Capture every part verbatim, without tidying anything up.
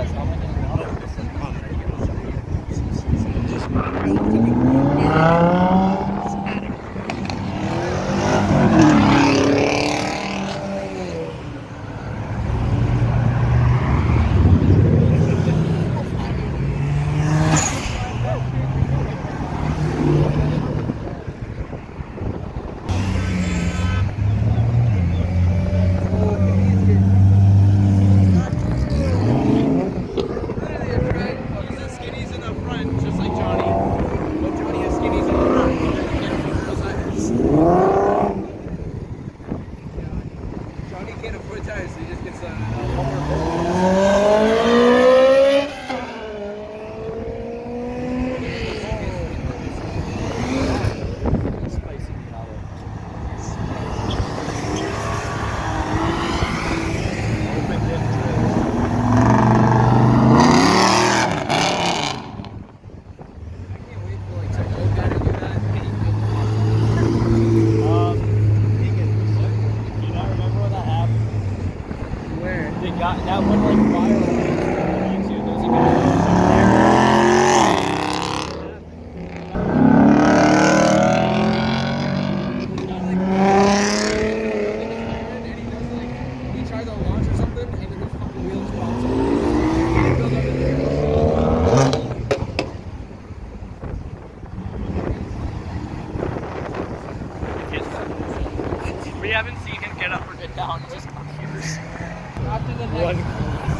We haven't seen him get up or get down, just years. After the next one.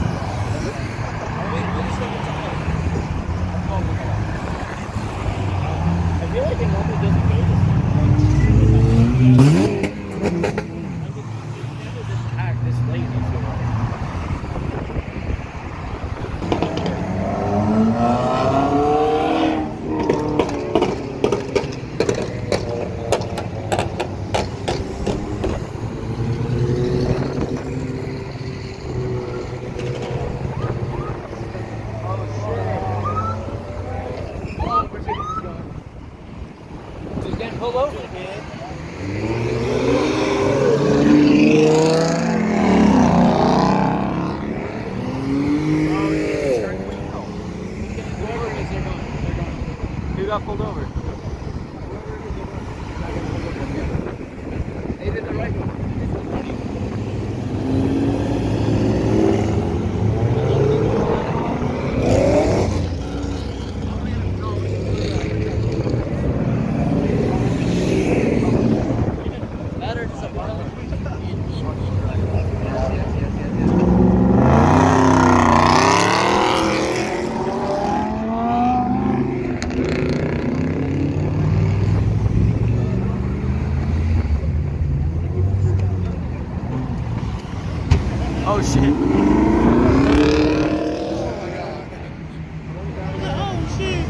I feel like it normally doesn't go this way. This pack this late, I feel like. Pull over, man. Who got pulled over? They did the right one. Oh shit. Oh shit.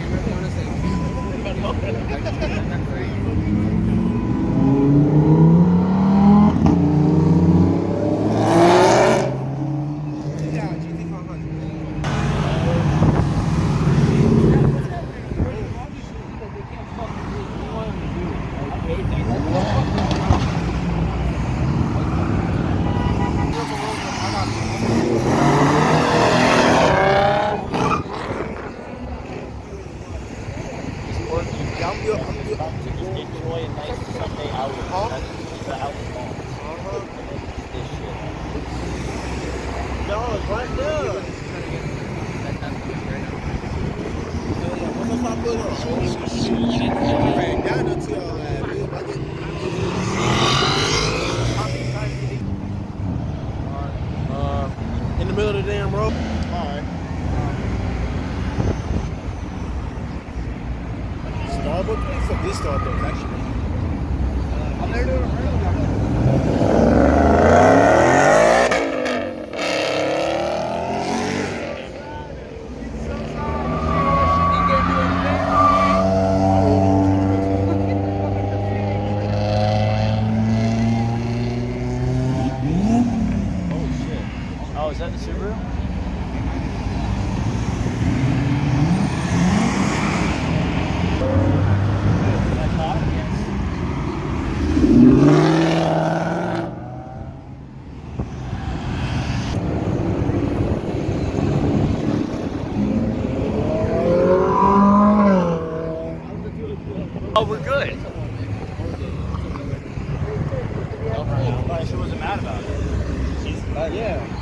In the middle of the damn road. Alright. Starbucks? Fuck this Starbucks, actually. I'm there doing a Oh, is that the Subaru? Yes. we're good. Like, she wasn't mad about it. She's, uh, yeah.